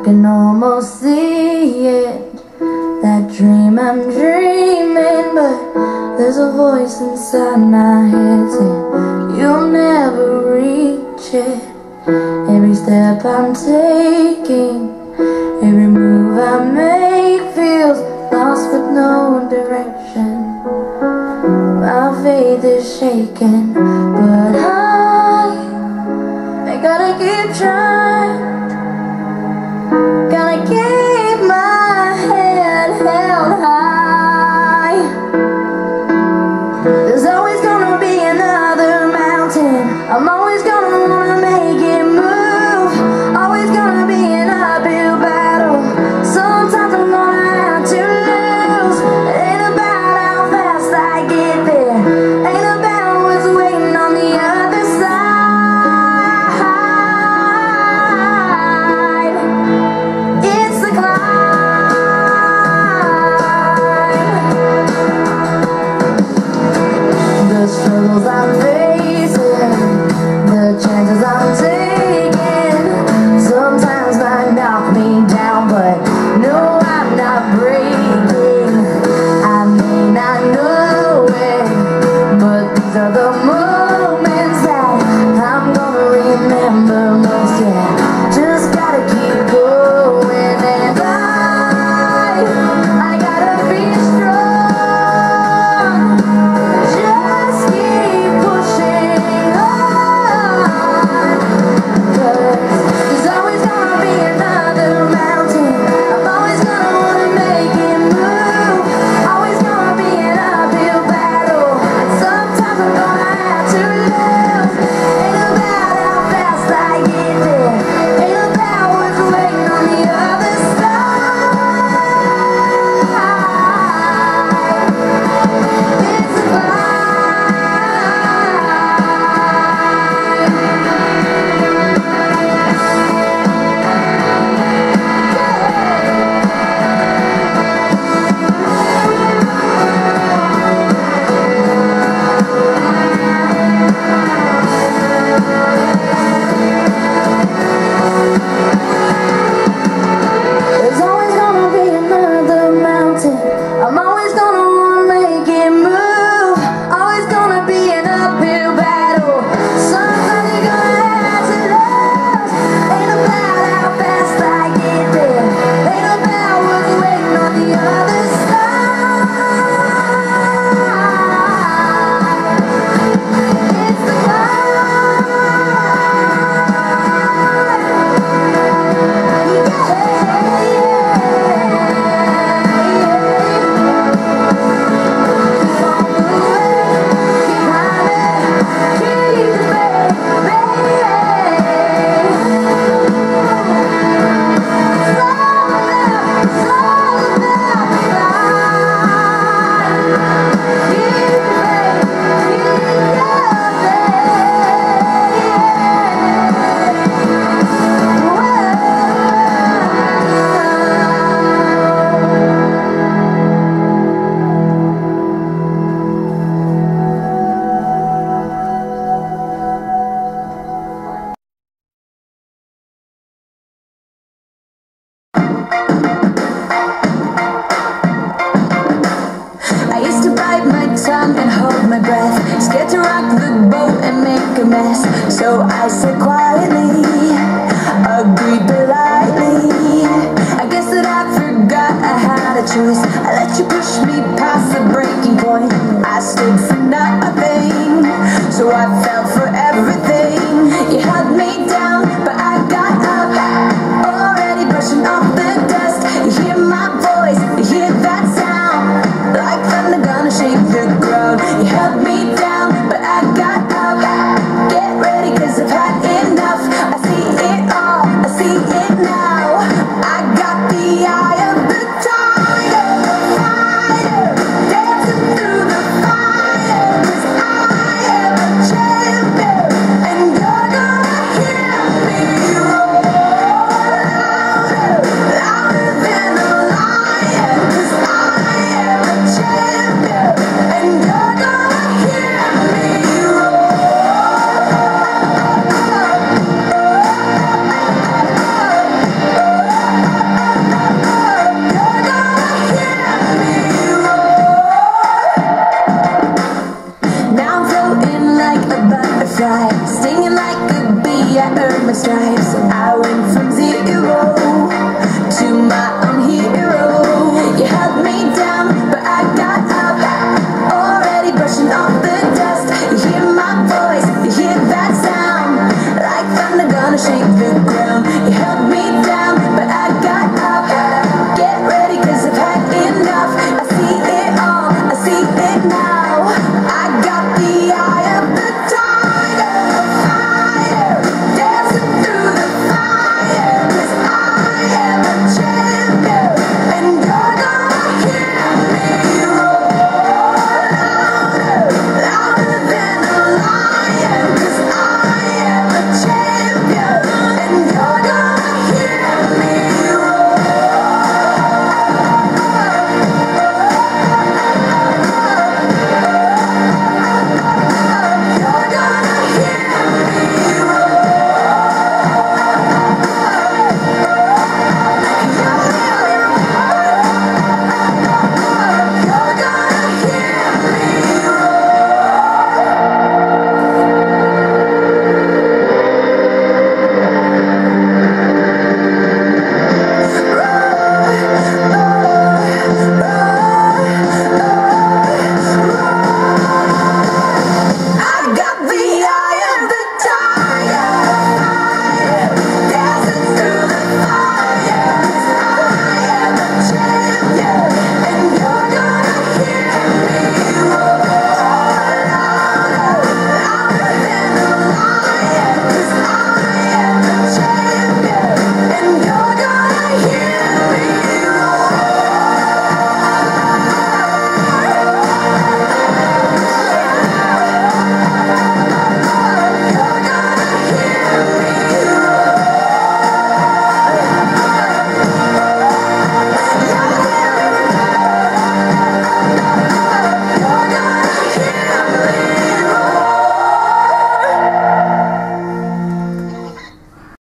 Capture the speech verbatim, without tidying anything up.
can almost see it, that dream I'm dreaming, but there's a voice inside my head saying you'll never reach it. Every step I'm taking, every move I make feels lost with no direction. My faith is shaking, but I, I gotta keep trying. Gotta keep my head held high. There's always gonna be another mountain. I'm always gonna wanna make it move. Always gonna be an uphill battle. Sometimes I'm gonna have to lose. It ain't about how fast I get there, ain't about what's waiting on the other side. It's the climb. The struggles I'm facing, the chances I'm taking, sometimes might knock me down, but no, I'm not breaking. I may not know it, but these are the moments that I'm gonna remember most. Yeah, just gotta keep going, and I, I gotta be strong. Just keep pushing on, 'cause there's always gonna be another mountain. I'm always gonna wanna make it move. Always gonna be an uphill battle. Sometimes I'm gonna have to lose. Ain't about how fast I get there, ain't about what's waiting on the other side. It's a climb. There's always gonna be another mountain. I'm always gonna wanna make it move. Always gonna be an uphill battle. Sometimes you're gonna have to lose. Ain't about how fast I get there, ain't about what's waiting on the other side. It's the climb. I used to bite my tongue and hold my breath, scared to rock the boat and make a mess. So I said quietly,